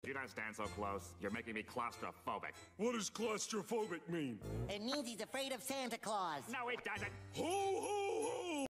you not stand so close? You're making me claustrophobic. What does claustrophobic mean? It means he's afraid of Santa Claus. No, it doesn't. Ho, ho, ho!